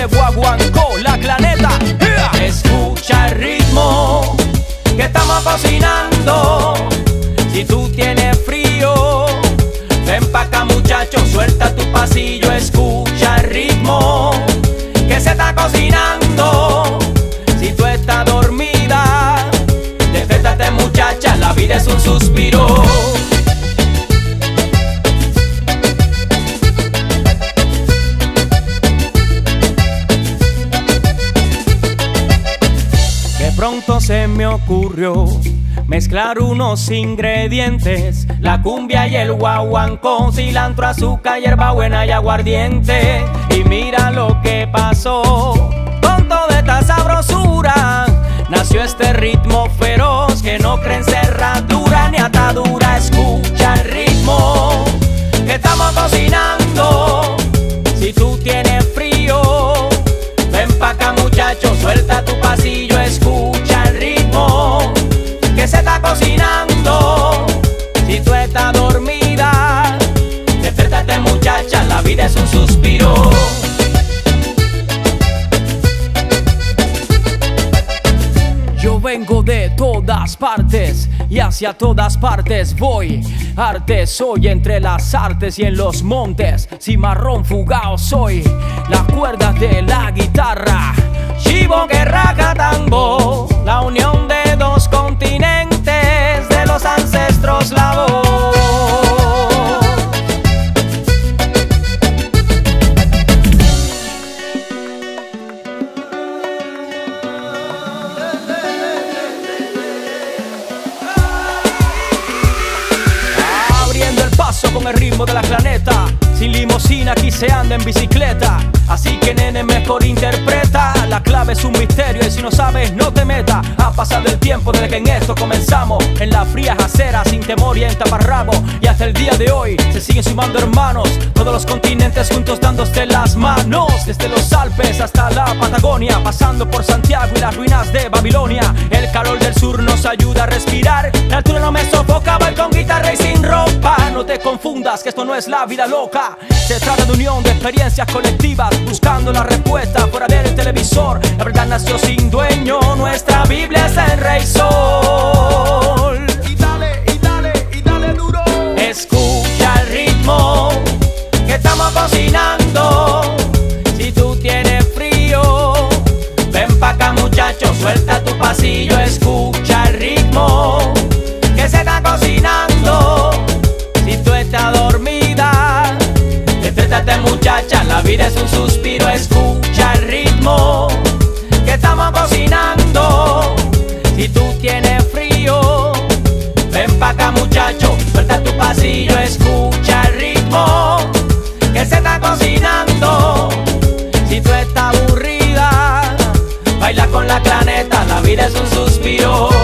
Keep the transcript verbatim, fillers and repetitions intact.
de Guaguancó, la Claneta. Yeah. Escucha el ritmo que estamos cocinando. Si tú tienes frío, ven pa' acá muchacho, suelta tu pasillo. Escucha el ritmo que se está cocinando. Si tú estás dormida, despiértate muchacha, la vida es un suspiro. De pronto se me ocurrió mezclar unos ingredientes, la cumbia y el guaguancó, cilantro, azúcar, hierbabuena y aguardiente. Y mira lo que pasó, con toda esta sabrosura nació este ritmo feroz que no cree en cerradura ni atadura. Escucha el ritmo que estamos cocinando. Si tú tienes frío, ven pa' acá muchacho, suelta tu pasillo. Escucha el ritmo que se está cocinando. Si tú estás dormida, despiértate muchacha, la vida es un suspiro. Yo vengo de todas partes y hacia todas partes voy. Arte soy entre las artes y en los montes. Cimarrón fugao soy, las cuerdas de la guitarra. Chivo que raja tambo, la unión de dos continentes, de los ancestros la voz. Abriendo el paso con el ritmo de la Claneta, sin limusina aquí se anda en bicicleta. Así que nene mejor interpreta, la clave es un misterio y si no sabes no te metas. Ha pasado el tiempo desde que en esto comenzamos, en las frías aceras sin temor y en taparrabo. Y hasta el día de hoy se siguen sumando hermanos, todos los continentes juntos dándose las manos. Desde los Alpes hasta la Patagonia, pasando por Santiago y las ruinas de Babilonia. El calor del sur nos ayuda a respirar, la altura no me sofoca, voy con guitarra y sin ropa. No te confundas que esto no es la vida loca, se trata de unión de experiencias colectivas, buscando la respuesta fuera del televisor. La verdad nació sin dueño, nuestra Biblia es el Rey Sol. Y dale, y dale, y dale duro. Escucha el ritmo que estamos cocinando. Si tú tienes frío, ven pa' acá muchacho, suelta tu pasillo. Escucha el ritmo que se está cocinando. Si tú estás dormida, despiértate muchacha, la vida es un suspiro. Escucha el ritmo que estamos cocinando. Si tú tienes frío, ven pa' acá muchacho, suelta tu pasillo. Escucha el ritmo que se está cocinando. Si tú estás aburrida, baila con la Claneta, la vida es un suspiro.